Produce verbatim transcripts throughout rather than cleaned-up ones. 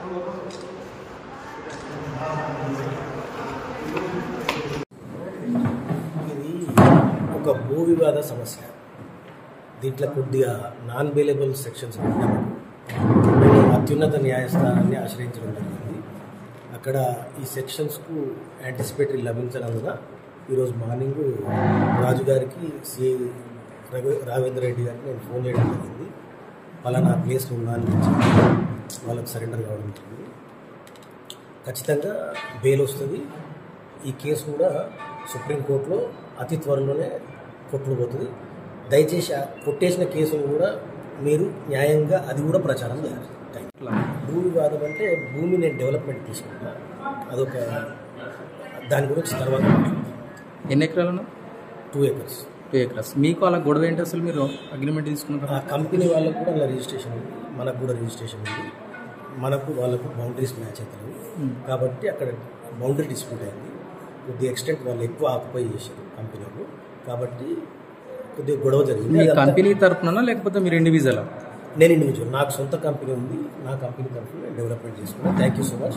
ఇది ఒక భూ వివాద సమస్య. దీంట్లో కొద్దిగా నాన్ బెయిలబుల్ సెక్షన్స్ ఉన్నాయి. మేము అత్యున్నత న్యాయస్థానాన్ని ఆశ్రయించడం జరిగింది. అక్కడ ఈ సెక్షన్స్కు యాంటిసిపేటరీ లభించనందున ఈరోజు మార్నింగ్ రాజు గారికి సిఐ రవి రావేంద్ర రెడ్డి గారికి నేను ఫోన్ చేయడం జరిగింది. పలానా ప్లేస్లో ఉన్నాను వాళ్ళకు సరెండర్ కావడం జరిగింది. ఖచ్చితంగా బెయిల్ వస్తుంది. ఈ కేసు కూడా సుప్రీంకోర్టులో అతి త్వరలోనే కొట్టుకుపోతుంది. దయచేసి కొట్టేసిన కేసును కూడా మీరు న్యాయంగా అది కూడా ప్రచారం చేయాలి. భూ వివాదం అంటే భూమి నేను డెవలప్మెంట్ తీసుకుంటా, అదొక దాని గురించి తర్వాత. ఎన్ని ఎకరాలు? టూ ఎకర్స్ టూ ఎకర్స్ మీకు అలా గొడవ ఏంటి? అసలు మీరు అగ్రిమెంట్ తీసుకున్నారు? ఆ కంపెనీ వాళ్ళకు కూడా అలా రిజిస్ట్రేషన్ ఉంది, మనకు కూడా రిజిస్ట్రేషన్ ఉంది. మనకు వాళ్ళకు బౌండరీస్ మ్యాచ్ అవుతాయి కాబట్టి అక్కడ బౌండరీ డిస్ప్యూట్ అయింది. కొద్ది ఎక్స్టెంట్ వాళ్ళు ఎక్కువ ఆక్యుపై చేశారు కంపెనీలు, కాబట్టి కొద్దిగా గొడవ జరిగింది. కంపెనీ తరఫున లేకపోతే మీరు ఇండివిజువల్? నేను ఇండివిజువల్, నాకు సొంత కంపెనీ ఉంది. నా కంపెనీ తరఫున నేను డెవలప్మెంట్ చేసుకున్నాను. Thank you so much.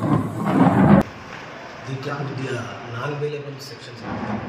దీంట్లో కొద్దిగా నాన్ బెయిలబుల్ సెక్షన్స్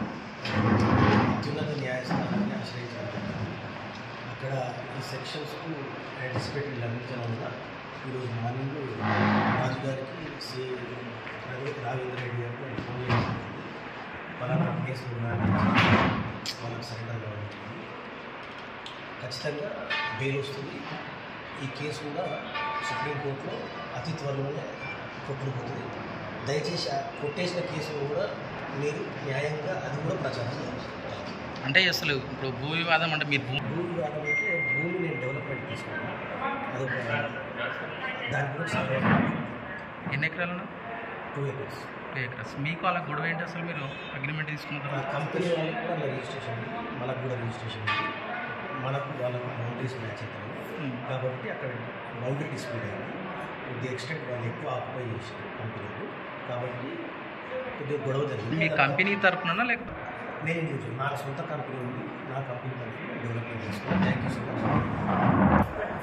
అత్యున్నత న్యాయస్థానాన్ని ఆశ్రయించాలి. అక్కడ ఈ సెక్షన్స్కు యాంటిసిపేటరీ లభించనందున ఈరోజు మార్నింగ్ రాజు గారికి సిఐ రవి రావేంద్ర రెడ్డి గారికి నేను ఫోన్ చేయడం జరిగింది. పలానా కేసులు ఉన్నాయని వాళ్ళకి సరెండర్ కావడం జరిగింది. ఖచ్చితంగా బెయిల్ వస్తుంది. ఈ కేసు కూడా సుప్రీంకోర్టులో అతి త్వరలోనే కొట్టుకుపోతుంది. దయచేసి కొట్టేసిన కేసును కూడా మీరు న్యాయంగా అది కూడా ప్రచారం చేయాలి. అంటే అసలు ఇప్పుడు భూ వివాదం అంటే మీరు భూ భూ వివాదం అంటే భూమి నేను డెవలప్మెంట్ తీసుకున్నాను, అదొక దాని గురించి. ఎన్ని ఎకరాలు? టూ ఎకర్స్ టూ ఎకర్స్ మీకు అలా గొడవ ఏంటి? అసలు మీరు అగ్రిమెంట్ తీసుకున్నారు? ఆ కంపెనీ వాళ్ళకి కూడా అలా రిజిస్ట్రేషన్ ఉంది, మనకు కూడా రిజిస్ట్రేషన్ ఉంది. మనకు వాళ్ళకు బౌండరీస్ మ్యాచ్ అవుతాయి కాబట్టి అక్కడ బౌండరీ డిస్ప్యూట్ అయింది. కొద్ది ఎక్స్టెంట్ వాళ్ళు ఎక్కువ ఆక్యుపై చేశారు కంపెనీలు, కాబట్టి కొద్దిగా గొడవ జరిగింది. మీ కంపెనీ తరఫున లేకపోతే? నేను ఇండివిజువల్, నాకు సొంత కంపెనీ ఉంది. నా కంపెనీ తరఫున డెవలప్మెంట్ చేసుకున్నాను. Thank you so much.